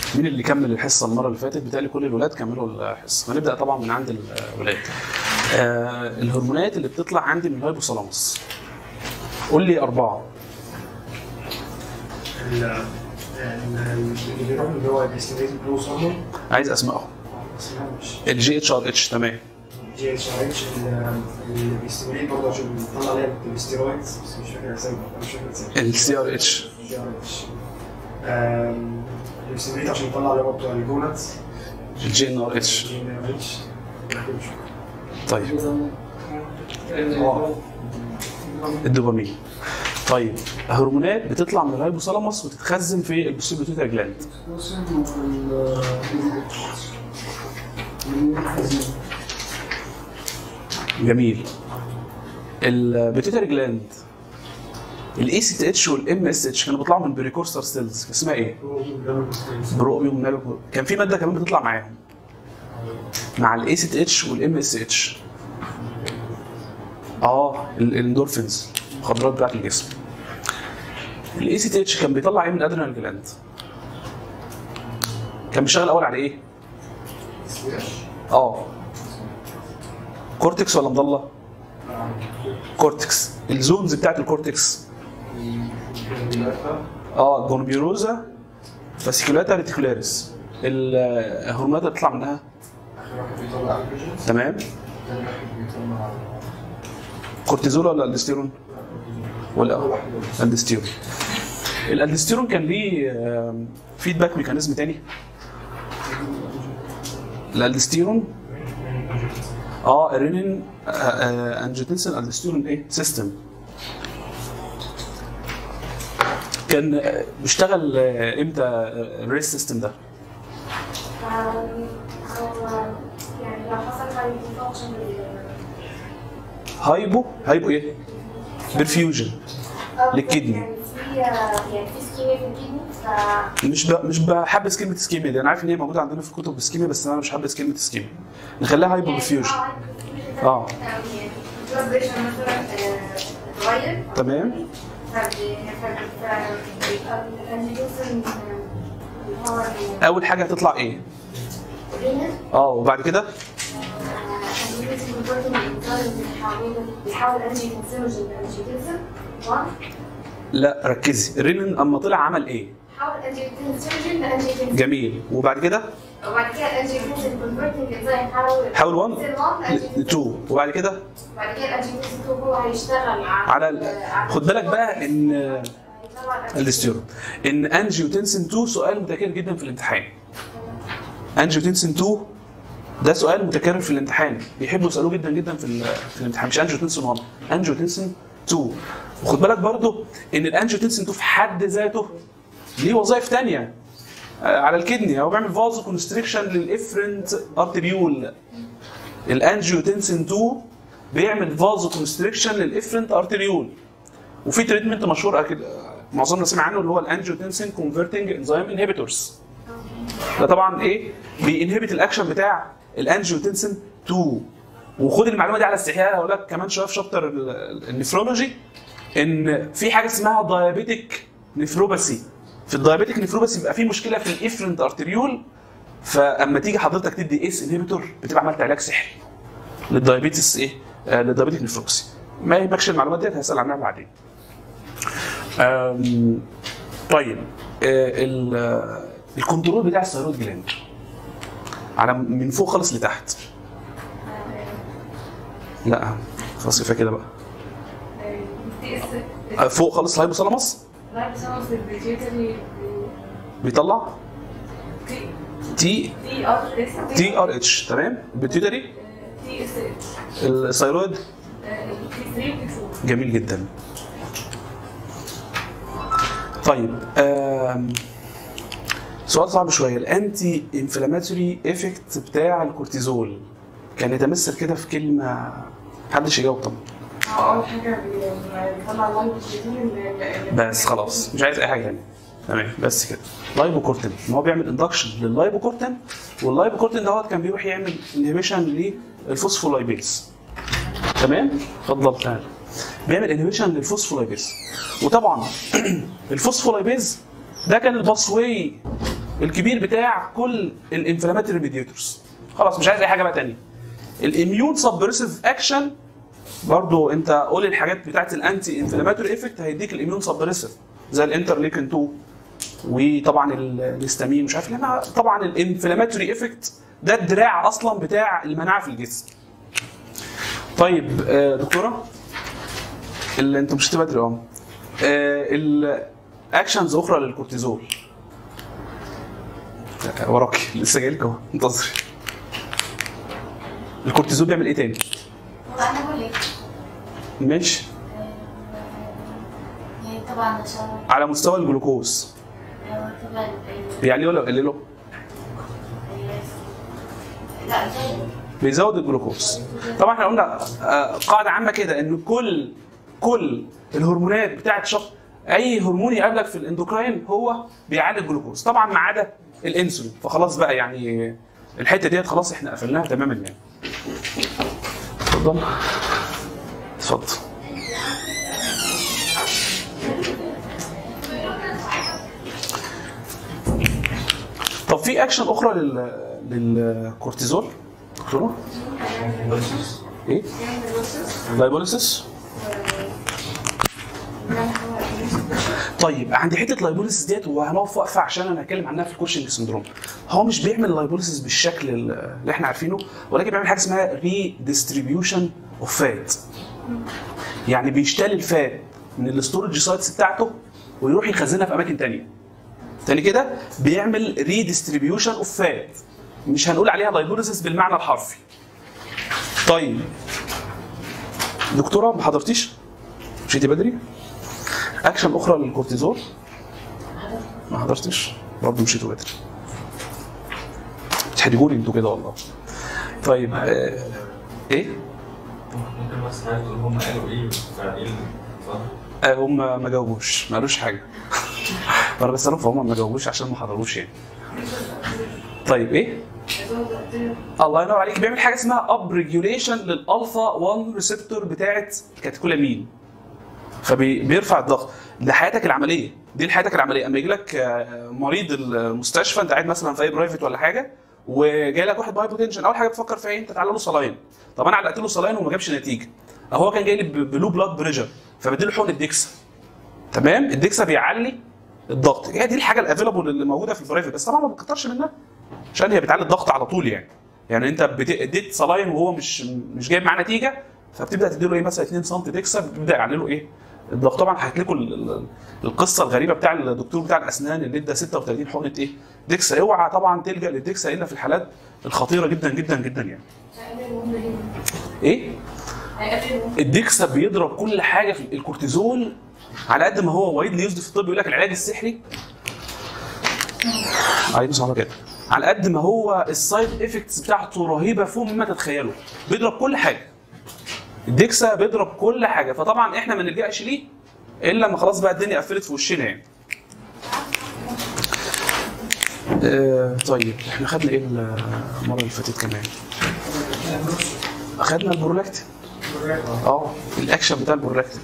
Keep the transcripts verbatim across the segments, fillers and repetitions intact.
مين اللي كمل الحصه المره اللي فاتت؟ بتهيألي كل الولاد كملوا الحصه. هنبدا طبعا من عند الولاد. آه الهرمونات اللي بتطلع عندي من الهايبوثالاموس. قول لي اربعه. اللي بيروح اللي هو الاستيميتد جروث هرمون. عايز اسمائهم. الجي اتش ار اتش. تمام. الجي اتش ار اتش اللي بيستيميت برضه عشان بيطلع عليها الستيرويدز، بس مش فاكر اسامي، مش فاكر اسامي. السي ار اتش. السي ار اتش. بيستيميت عشان يطلع عليها برضه الجوناتس. الجي ان ار اتش. الجي ان ار اتش. طيب. الدوبامين. طيب هرمونات بتطلع من الهايبوثالاموس وتتخزن في البوستيريور بيتيوتري جلاند. جميل. البيتيوتري جلاند الاي سي تي اتش والام اس اتش كانوا بيطلعوا من بريكورسر سيلز، اسمها ايه؟ بروبيوم نالو. كان في ماده كمان بتطلع معاهم مع الاي سي تي اتش والام اس اتش. اه الاندورفينز، المخدرات بتاعت الجسم. الاي سي تي اتش كان بيطلع ايه من الادرينال جلاند؟ كان بيشتغل اول على ايه؟ اه كورتكس ولا مضله؟ كورتكس. الزونز بتاعت الكورتكس اه جونبيروزا فاسيكولاتا ريتيكولاريس. الهرمونات اللي بتطلع منها تمام. كورتيزول ولا الدستيرون؟ ولا الدستيرون. الالدستيرون كان ليه فيدباك ميكانيزم تاني. الالدستيرون اه الرينين انجيوتنسين الدستيرون ايه سيستم كان بيشتغل امتى الريس سيستم ده؟ يعني لو حصل هايبو فانكشن هايبو هايبو ايه؟ برفيوجن للكدني. يعني في يعني في سكيميا في الكدني ف مش ب... مش بحبس كلمه سكيميا دي، انا عارف ان هي موجوده عندنا في الكتب سكيميا، بس انا مش حابس كلمه سكيميا، نخليها هايبو برفيوجن. اه يعني البلاد بريشر مثلا اتغير تمام. اول حاجه هتطلع ايه؟ اه وبعد كده بيحاول انجيوتنسين انجيوتنسين لا ركزي. الرينين اما طلع عمل ايه؟ حاول انجيوتنسين انجيوتنسين جميل. وبعد كده وبعد كده الانجيوتنسين كونفرتنج انزيم حاول حاول واحد اتنين وبعد كده بعد كده الانجيوتنسين اتنين هو هيشتغل على ال... خد بالك بقى ان الاستيرون ان انجيوتنسين اتنين سؤال متكرر جدا في الامتحان. انجيوتنسين اتنين ده سؤال متكرر في الامتحان، بيحبوا يسالوه جدا جدا في في الامتحان. مش انجيوتنسين واحد، انجيوتنسين اتنين. وخد بالك برضو ان الانجيوتنسين اتنين في حد ذاته ليه وظائف ثانيه على الكدني. هو بيعمل فازو كونستريكشن للافرنت ارتريول. الانجيوتنسين اتنين بيعمل فازو كونستريكشن للافرنت ارتريول. وفي تريتمنت مشهور اكيد معظمنا سمع عنه اللي هو الانجيوتنسين كونفرتنج انزيم انهبيتورز. ده طبعا ايه؟ بينهبت الاكشن بتاع الانجيوتنسين اتنين. وخد المعلومه دي على استحياء، هقول لك كمان شويه في شابتر النفرولوجي ان في حاجه اسمها دايابيتيك نفروباثي. في الدايابيتيك نفروباثي بيبقى في مشكله في الافرنت ارتريول، فاما تيجي حضرتك تدي ايس انهبيتور بتبقى عملت علاج سحري للدايابيتس ايه؟ آه للدايابيتيك نفروباثي. ما يهمكش المعلومات ديت، هسال عنها بعدين. طيب آه الكنترول بتاع الثيرويد جلاند على من فوق خالص لتحت. لا خلاص كفايه كده بقى. فوق خالص الهايبوثالاموس بيطلع تي تي ار اتش. تمام. البيتيوتري الثيرويد جميل جدا. طيب سؤال صعب شويه. الانتي انفلاماتوري افكت بتاع الكورتيزول كان يتمثل كده في كلمه، محدش يجاوب طبعا. اول حاجه بيطلع لايبوكورتين بس خلاص مش عايز اي حاجه ثانيه. تمام بس كده. لايبوكورتين ان هو بيعمل اندكشن لللايبوكورتين، واللايبوكورتين دوت كان بيروح يعمل انهبيشن للفوسفولايبيز. تمام؟ اتفضل تعالى. بيعمل انهبيشن للفوسفولايبيز. وطبعا الفوسفولايبيز ده كان الباسواي الكبير بتاع كل الانفلاماتوري ميديتورز. خلاص مش عايز اي حاجه بقى ثانيه. الاميون سبريسيف اكشن برضو انت قول الحاجات بتاعت الانتي انفلاماتوري افكت هيديك الاميون سبريسيف زي الانترليكين اتنين وطبعا الهستامين مش عارف ليه. طبعا الانفلاماتوري افكت ده الدراع اصلا بتاع المناعه في الجسم. طيب دكتوره اللي انتوا مش بدري اه الاكشنز اخرى للكورتيزول وراكي لسه جاي لك اهو انتظري. الكورتيزول بيعمل ايه تاني؟ انا بقول لك ماشي يعني طبعا عشان على مستوى الجلوكوز طبعا بيعليه ولا يقلله؟ لا زي بيزود الجلوكوز. طبعا احنا قلنا قاعده عامه كده ان كل كل الهرمونات بتاعت شخص اي هرمون يقابلك في الاندوكراين هو بيعالج الجلوكوز طبعا ما عدا الانسولين. فخلاص بقى يعني الحته ديت خلاص احنا قفلناها تماما يعني. اتفضل اتفضل. طب في اكشن اخرى لل للكورتيزول دكتوره؟ ايه؟ لايبوليسيس. طيب عندي حته لايبوليسيس ديت وهنقف وقفه عشان انا هتكلم عنها في الكوشنج سندروم. هو مش بيعمل لايبوليسيس بالشكل اللي احنا عارفينه ولكن بيعمل حاجه اسمها ريديستريبيوشن اوف فات. يعني بيشتري الفات من الاستورج سايتس بتاعته ويروح يخزنها في اماكن ثانيه. تاني كده بيعمل ريديستريبيوشن اوف فات. مش هنقول عليها لايبوليسيس بالمعنى الحرفي. طيب دكتوره ما حضرتيش؟ مشيتي بدري؟ اكشن اخرى للكورتيزول ما حضرتش برضه مشيتوا بدري. بتحرجوني انتوا كده والله. طيب آه ايه؟ ممكن بس حضرتك تقول هم قالوا ايه وبعدين آه هم ما جاوبوش ما قالوش حاجه. وانا بسالهم فهم ما جاوبوش عشان ما حضروش يعني. طيب ايه؟ الله ينور عليك. بيعمل حاجه اسمها اب ريجوليشن للالفا واحد ريسبتور بتاعت الكاتيكولامين. فبيرفع الضغط. ده حياتك العمليه، دي لحياتك العمليه. اما يجي لك مريض المستشفى انت قاعد مثلا في اي برايفت ولا حاجه وجاي لك واحد بهايبوتنشن، اول حاجه بتفكر فيها ايه؟ انت تعالى له صلاين. طب انا علقت له صلاين وما جابش نتيجه. هو كان جاي لي بلو بلاد بريشر فبديله حقن الدكسا. تمام؟ الدكسا بيعلي الضغط. هي دي الحاجه الافيلابل اللي موجوده في البرايفت بس طبعا ما بتكترش منها عشان هي بتعلي الضغط على طول يعني. يعني انت اديت صلاين وهو مش مش جايب معاه نتيجه فبتبدا تديله ايه مثلا اتنين سم دكسا بتبدا يعلي له ايه؟ الضغط. طبعا هحكي لكم القصه الغريبه بتاع الدكتور بتاع الاسنان اللي ادى ستة وتلاتين حقنه ايه؟ دكسا. اوعى طبعا تلجا للدكسا الا في الحالات الخطيره جدا جدا جدا يعني. ايه؟ الدكسا بيضرب كل حاجه في الكورتيزول على قد ما هو وايد يوزد في الطب. يقول لك العلاج السحري عايز صعبه كده. على قد ما هو السايد افكتس بتاعته رهيبه فوق مما تتخيلوا. بيضرب كل حاجه. الدكسا بيضرب كل حاجه فطبعا احنا ما نلجاش ليه الا لما خلاص بقى الدنيا قفلت في وشنا يعني. آه طيب احنا خدنا ايه المره اللي فاتت كمان؟ خدنا البرولاكتين. اه الاكشن بتاع البرولاكتين.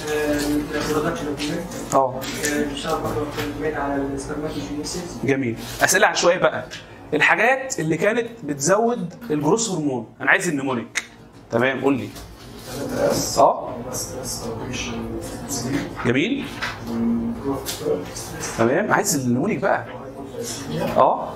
اه جميل. اسئله عشوائيه بقى. الحاجات اللي كانت بتزود الجروث هرمون. انا عايز النمونيك. تمام قول لي. اه جميل تمام. عايز النمونيك بقى. اه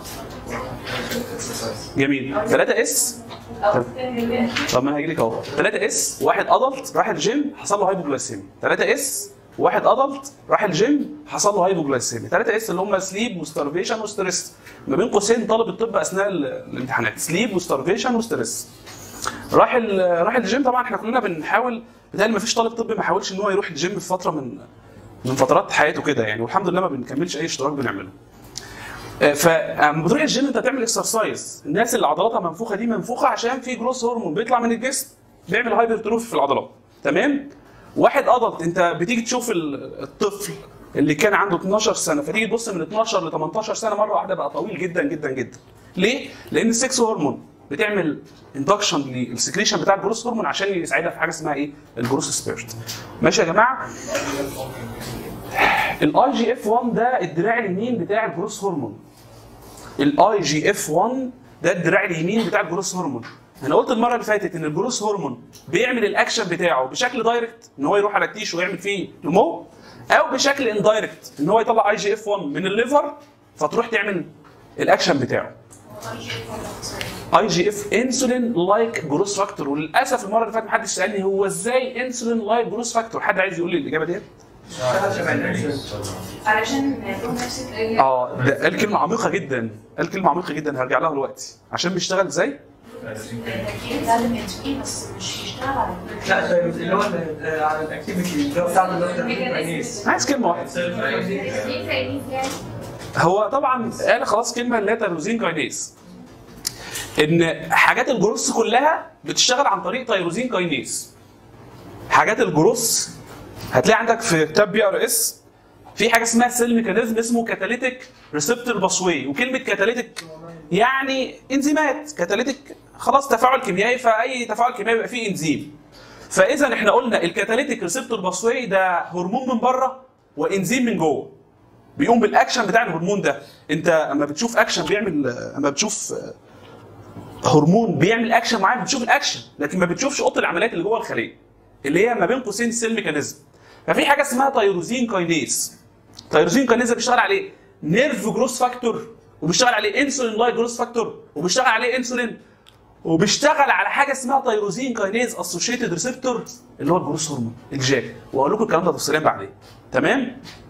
جميل. ثلاثة اس. طب ما انا هجي لك اهو. ثلاثة اس واحد ادلت راح الجيم حصل له هايبوجلايسيميا. ثلاثة اس واحد ادلت راح الجيم حصل له هايبوجلايسيميا. ثلاثة اس اللي هم سليب وستارفيشن وستريس. ما بين قوسين طالب الطب اثناء الامتحانات. سليب وستارفيشن وستريس. راح راح الجيم. طبعا احنا كلنا بنحاول بتهيألي ما فيش طالب طب ما حاولش ان هو يروح الجيم في فتره من من فترات حياته كده يعني. والحمد لله ما بنكملش اي اشتراك بنعمله. فلما بتروح الجيم انت بتعمل اكسرسايز. الناس اللي عضلاتها منفوخه دي منفوخه عشان في جروث هرمون بيطلع من الجسم بيعمل هايبرتروفي في العضلات. تمام؟ واحد ادلت انت بتيجي تشوف الطفل اللي كان عنده اتناشر سنه فتيجي تبص من اتناشر ل تمنتاشر سنه مره واحده بقى طويل جدا جدا جدا. ليه؟ لان السكس هرمون بتعمل اندكشن للسكريشن بتاع الجروث هرمون عشان يساعدها في حاجه اسمها ايه؟ الجروث سبيرت. ماشي يا جماعه؟ الاي جي اف واحد ده الدراع اليمين بتاع الجروث هرمون. الاي جي اف واحد ده الدراع اليمين بتاع الجروث هرمون. انا قلت المره اللي فاتت ان الجروث هرمون بيعمل الاكشن بتاعه بشكل دايركت ان هو يروح على التيشو ويعمل فيه نمو، او بشكل اندايركت ان هو يطلع اي جي اف واحد من الليفر فتروح تعمل الاكشن بتاعه. اي جي اف انسولين لايك جروث فاكتور، وللاسف المره اللي فاتت محدش سالني هو ازاي انسولين لايك جروث فاكتور. حد عايز يقول لي الاجابه ديت؟ علشان لهم نفس الطريقه. اه ده قال كلمه عميقه جدا، قال كلمه عميقه جدا هرجع لها دلوقتي. عشان بيشتغل ازاي؟ التركيز ده الانسولين بس مش بيشتغل على لا اللي هو على الاكتيفيتي اللي هو بتاع الكاينيز. عايز كلمه واحده. التركيز يعني هو طبعا قال خلاص كلمه اللي هي تيروزين كاينيز. ان حاجات الجروث كلها بتشتغل عن طريق تيروزين كاينيز. حاجات الجروث هتلاقي عندك في كتاب بي ار اس في حاجه اسمها سيل ميكانيزم اسمه كاتاليتيك ريسبتور باسوي، وكلمه كاتاليتيك يعني انزيمات، كاتاليتيك خلاص تفاعل كيميائي، فاي تفاعل كيميائي بيبقى فيه انزيم. فاذا احنا قلنا الكاتاليتيك ريسبتور باسوي ده هرمون من بره وانزيم من جوه بيقوم بالاكشن بتاع الهرمون ده. انت اما بتشوف اكشن بيعمل، اما بتشوف هرمون بيعمل اكشن معين بتشوف الاكشن، لكن ما بتشوفش اوضه العمليات اللي جوه الخليه اللي هي ما بين قوسين السيل ميكانيزم. ففي حاجه اسمها تيروزين كاينيز. تيروزين كاينيز بيشتغل عليه نيرف جروث فاكتور، وبيشتغل عليه انسولين لايك جروث فاكتور، وبيشتغل عليه انسولين، وبيشتغل على حاجه اسمها تيروزين كاينيز اسوشيتد ريسبتور اللي هو الجروث هرمون الجاك. وهقول لكم الكلام ده تفصيليا بعدين. تمام؟